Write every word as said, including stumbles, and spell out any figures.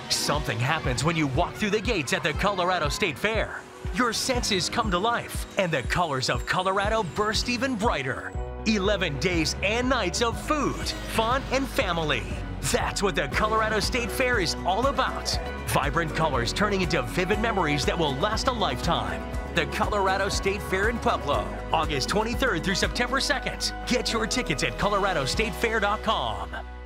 Something happens when you walk through the gates at the Colorado State Fair. Your senses come to life, and the colors of Colorado burst even brighter. eleven days and nights of food, fun, and family. That's what the Colorado State Fair is all about. Vibrant colors turning into vivid memories that will last a lifetime. The Colorado State Fair in Pueblo, August twenty-third through September second. Get your tickets at colorado state fair dot com.